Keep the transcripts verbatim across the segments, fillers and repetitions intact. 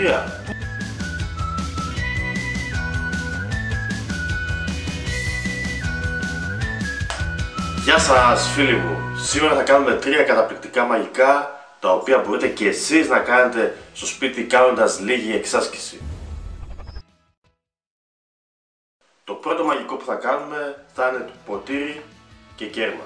τρία. Γεια σας φίλοι μου, σήμερα θα κάνουμε τρία καταπληκτικά μαγικά τα οποία μπορείτε και εσείς να κάνετε στο σπίτι κάνοντας λίγη εξάσκηση. Το πρώτο μαγικό που θα κάνουμε θα είναι το ποτήρι και κέρμα.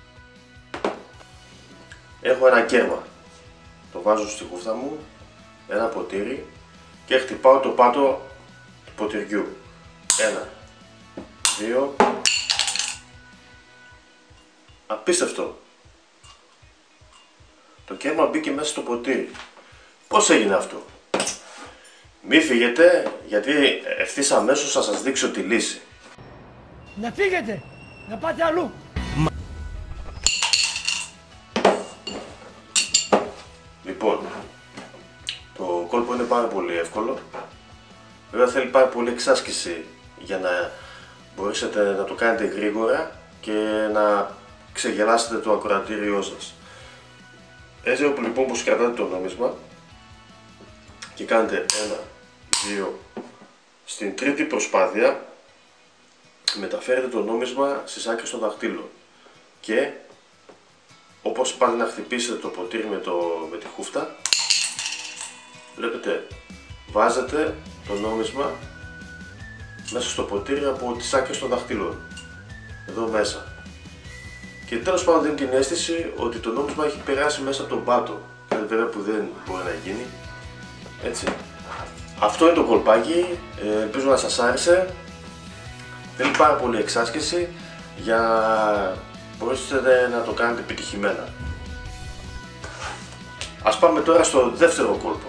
Έχω ένα κέρμα, το βάζω στη χούφτα μου, ένα ποτήρι και χτυπάω το πάτο του ποτηριού. Ένα, δύο. Απίστευτο! Το κέρμα μπήκε μέσα στο ποτήρι. Πώς έγινε αυτό? Μη φύγετε, γιατί ευθύς αμέσως θα σας δείξω τη λύση. Να φύγετε! Να πάτε αλλού! Λοιπόν, το κόλπο είναι πάρα πολύ εύκολο. Βέβαια θέλει πάρα πολύ εξάσκηση για να μπορέσετε να το κάνετε γρήγορα και να ξεγελάσετε το ακροατήριό σας. Έτσι όπου λοιπόν που κρατάτε το νόμισμα και κάνετε ένα, δύο, στην τρίτη προσπάθεια μεταφέρετε το νόμισμα στις άκρες των δαχτύλων και όπως πάλι να χτυπήσετε το ποτήρι με, το, με τη χούφτα, βλέπετε, βάζετε το νόμισμα μέσα στο ποτήρι από τις άκρες των δαχτύλων, εδώ μέσα. Και τέλος πάντων δίνει την αίσθηση ότι το νόμισμα έχει περάσει μέσα από τον πάτο, κάτι βέβαια που δεν μπορεί να γίνει, έτσι. Αυτό είναι το κολπάκι, ε, ελπίζω να σας άρεσε. Θέλει πάρα πολύ εξάσκηση για να μπορέσετε να το κάνετε επιτυχημένα. Ας πάμε τώρα στο δεύτερο κόλπο.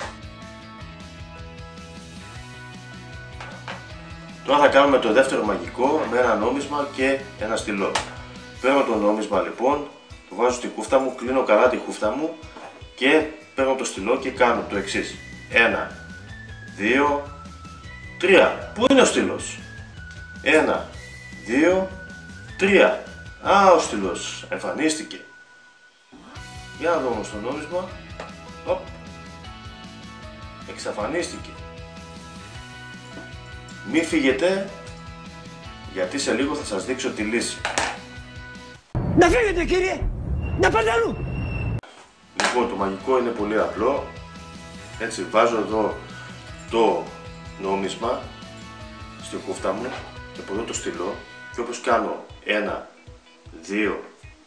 Τώρα θα κάνουμε το δεύτερο μαγικό με ένα νόμισμα και ένα στυλό. Παίρνω το νόμισμα λοιπόν, το βάζω στη χούφτα μου, κλείνω καλά τη χούφτα μου και παίρνω το στυλό και κάνω το εξής. Ένα, δύο, τρία. Πού είναι ο στυλός? Ένα, δύο, τρία. Α, ο στυλός εμφανίστηκε. Για να δω όμως το νόμισμα. Οπ. Εξαφανίστηκε. Μη φύγετε, γιατί σε λίγο θα σας δείξω τη λύση. Να φύγετε κύριε! Να πάτε αλλού! Λοιπόν, το μαγικό είναι πολύ απλό. Έτσι, βάζω εδώ το νόμισμα στη χούφτα μου και από εδώ το στυλό και όπως κάνω ένα, δύο,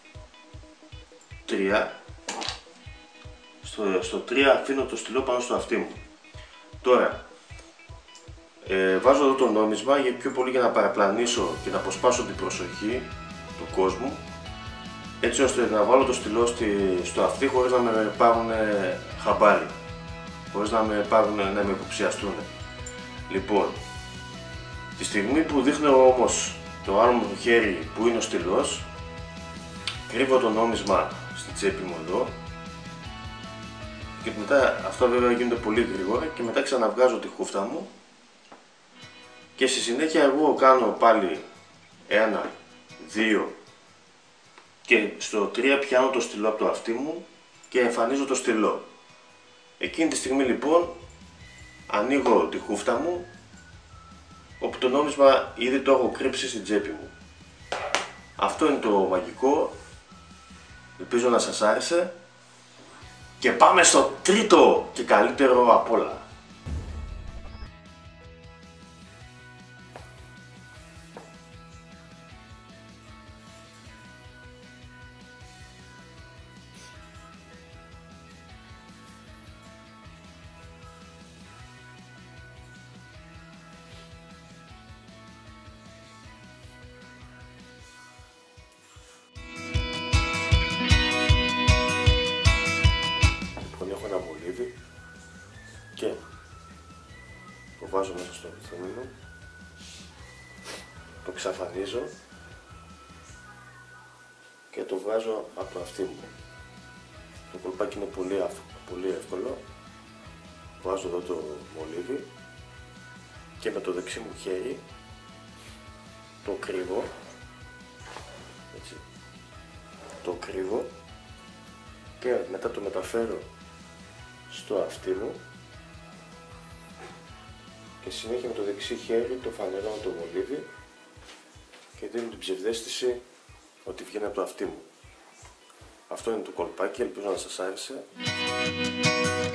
τρία, στο, στο τρία αφήνω το στυλό πάνω στο αυτί μου. Τώρα, ε, βάζω εδώ το νόμισμα για πιο πολύ για να παραπλανήσω και να αποσπάσω την προσοχή του κόσμου, έτσι ώστε να βάλω το στυλό στη, στο αυτί χωρίς να με πάρουν ε, χαμπάρι, χωρίς να με, πάρουν, να με υποψιαστούν. Λοιπόν, τη στιγμή που δείχνω όμως το άλλο μου χέρι που είναι ο στυλός, κρύβω το νόμισμα στη τσέπη μου εδώ και μετά, αυτό βέβαια γίνεται πολύ γρήγορα, και μετά ξαναβγάζω τη χούφτα μου και στη συνέχεια εγώ κάνω πάλι ένα, δύο και στο τρία πιάνω το στυλό από το αυτί μου και εμφανίζω το στυλό. Εκείνη τη στιγμή λοιπόν ανοίγω τη χούφτα μου όπου το νόμισμα ήδη το έχω κρύψει στην τσέπη μου. Αυτό είναι το μαγικό, ελπίζω να σας άρεσε και πάμε στο τρίτο και καλύτερο απ' όλα. Έχω ένα μολύβι και το βάζω μέσα στο ρυθμό μου, το ξαφανίζω και το βγάζω από το αυτί μου. Το κολπάκι είναι πολύ, πολύ εύκολο. Βάζω εδώ το μολύβι και με το δεξί μου χέρι το κρύβω, έτσι, το κρύβω και μετά το μεταφέρω στο αυτί μου και συνέχεια με το δεξί χέρι το φανερώνω το μολύβι και δίνω την ψευδαίσθηση ότι βγαίνει από το αυτί μου. Αυτό είναι το κολπάκι, ελπίζω να σας άρεσε.